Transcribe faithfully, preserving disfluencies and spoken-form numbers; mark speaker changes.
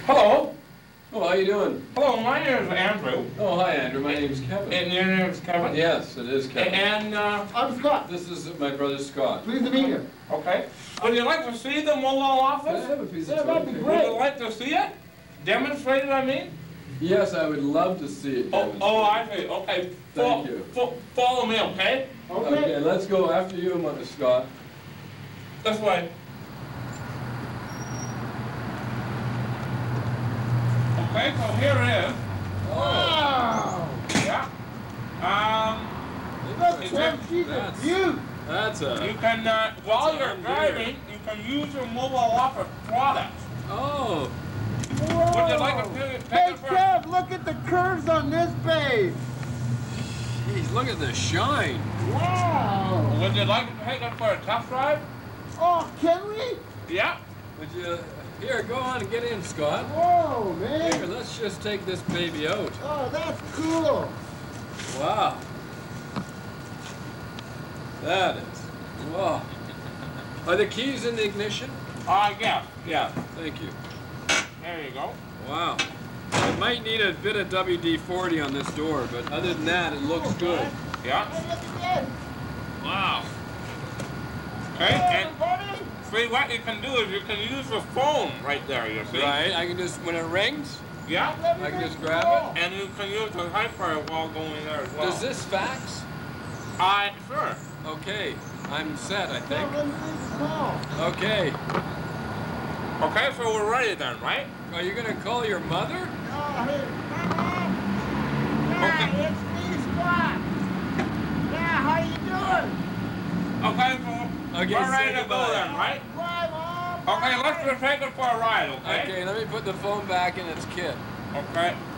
Speaker 1: Hello.
Speaker 2: Oh, how you doing?
Speaker 1: Hello, my name is Andrew.
Speaker 2: Oh, hi, Andrew. My name's Kevin.
Speaker 1: And your name is Kevin?
Speaker 2: Yes, it is Kevin.
Speaker 1: And, uh...
Speaker 3: I'm Scott.
Speaker 2: This is my brother Scott.
Speaker 3: Pleased to meet you.
Speaker 1: Okay. Would you like to see the mobile office?
Speaker 2: Can I have a piece
Speaker 3: Yeah,
Speaker 2: of
Speaker 3: that'd
Speaker 2: toilet
Speaker 3: be
Speaker 2: paper?
Speaker 1: Would
Speaker 3: great.
Speaker 1: you like to see it? Demonstrated, I mean?
Speaker 2: Yes, I would love to see it,
Speaker 1: Oh,
Speaker 2: Kevin.
Speaker 1: oh, I see. Okay.
Speaker 2: Thank
Speaker 1: Fo
Speaker 2: you.
Speaker 1: fo follow me, okay?
Speaker 3: Okay.
Speaker 2: Okay, let's go after you, Mother Scott.
Speaker 1: This way. Okay, so here it is.
Speaker 3: Wow!
Speaker 1: Yeah. Um,
Speaker 3: Look,
Speaker 1: Is
Speaker 3: Sam,
Speaker 1: it-
Speaker 3: she's a
Speaker 2: that's-
Speaker 3: beaut.
Speaker 2: That's
Speaker 1: you
Speaker 2: a...
Speaker 1: can, uh, while
Speaker 2: a
Speaker 1: you're
Speaker 2: undeer.
Speaker 1: driving, you can use your mobile office products.
Speaker 2: Oh,
Speaker 3: Whoa.
Speaker 1: Would you like to take it
Speaker 3: Hey,
Speaker 1: for...
Speaker 3: Kev, look at the curves on this babe.
Speaker 2: geez, look at the shine.
Speaker 3: Wow!
Speaker 1: Would you like to take it for a test drive?
Speaker 3: Oh, can we?
Speaker 1: Yeah.
Speaker 2: Would you... Here, go on and get in, Scott.
Speaker 3: Whoa, man.
Speaker 2: Here, let's just take this baby out.
Speaker 3: Oh, that's cool.
Speaker 2: Wow. That is... Wow. Are the keys in the ignition?
Speaker 1: Uh, yeah, yeah.
Speaker 2: Thank you.
Speaker 1: There you go.
Speaker 2: Wow. I might need a bit of W D forty on this door, but other than that, it looks good.
Speaker 1: Yeah.
Speaker 3: Hey, look at this.
Speaker 1: Wow. Okay,
Speaker 3: Hey,
Speaker 1: and
Speaker 3: everybody.
Speaker 1: see what you can do is you can use the phone right there, you see?
Speaker 2: Right, I can just, when it rings,
Speaker 1: Yeah.
Speaker 2: I can just grab it.
Speaker 1: And you can use the hyper while going there as well.
Speaker 2: Does this fax?
Speaker 1: Uh, sure.
Speaker 2: Okay, I'm set, I think.
Speaker 3: No, let me leave small.
Speaker 2: Okay.
Speaker 1: Okay, so we're ready then, right?
Speaker 2: Are you gonna call your mother?
Speaker 3: Oh, hey, Mama. Yeah, it's me, Scott. Yeah, how you doing?
Speaker 1: Okay, so
Speaker 2: Okay,
Speaker 1: we're ready
Speaker 2: say
Speaker 1: to go
Speaker 2: goodbye.
Speaker 1: then, right?
Speaker 3: Bye, Mom.
Speaker 1: Okay, let's
Speaker 3: Bye.
Speaker 1: just take it for a ride, okay?
Speaker 2: Okay, let me put the phone back in its kit.
Speaker 1: Okay.